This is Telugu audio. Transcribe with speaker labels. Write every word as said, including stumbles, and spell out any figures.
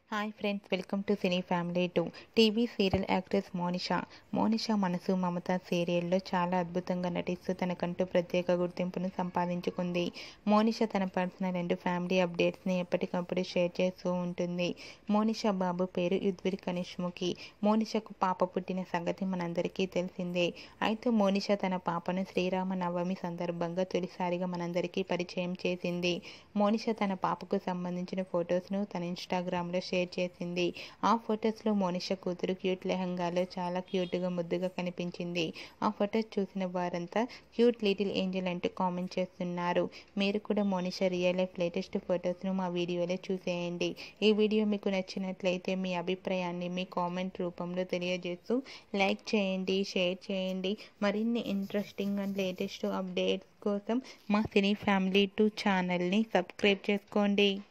Speaker 1: Hi friends, welcome to cine family two. TV serial actress Monisha Monisha మనసు మమత సీరియల్లో చాలా అద్భుతంగా నటిస్తూ తనకంటూ ప్రత్యేక గుర్తింపును సంపాదించుకుంది. మోనిషా తన పర్సనల్ అండ్ ఫ్యామిలీ అప్డేట్స్ని ఎప్పటికప్పుడు షేర్ చేస్తూ ఉంటుంది. మోనిషా బాబు పేరు యుద్విర్ కనిష్ముఖి. మోనిషాకు పాప పుట్టిన సంగతి మనందరికీ తెలిసిందే. అయితే మోనిషా తన పాపను శ్రీరామనవమి సందర్భంగా తొలిసారిగా మనందరికీ పరిచయం చేసింది. మోనిషా తన పాపకు సంబంధించిన ఫొటోస్ను తన ఇన్స్టాగ్రామ్లో షేర్ చేసింది. ఆ ఫొటోస్లో మోనిషా కూతురు క్యూట్ లెహంగాలో చాలా క్యూట్గా ముద్దుగా కనిపించింది. ఆ ఫొటోస్ చూసిన వారంతా క్యూట్ లిటిల్ ఏంజల్ అంటూ కామెంట్ చేస్తున్నారు. మీరు కూడా మోనిషా రియల్ లైఫ్ లేటెస్ట్ ఫొటోస్ను మా వీడియోలో చూసేయండి. ఈ వీడియో మీకు నచ్చినట్లయితే మీ అభిప్రాయాన్ని మీ కామెంట్ రూపంలో తెలియజేస్తూ లైక్ చేయండి, షేర్ చేయండి. మరిన్ని ఇంట్రెస్టింగ్ అండ్ లేటెస్ట్ అప్డేట్స్ కోసం మా సినీ ఫ్యామిలీ టూ ఛానల్ని సబ్స్క్రైబ్ చేసుకోండి.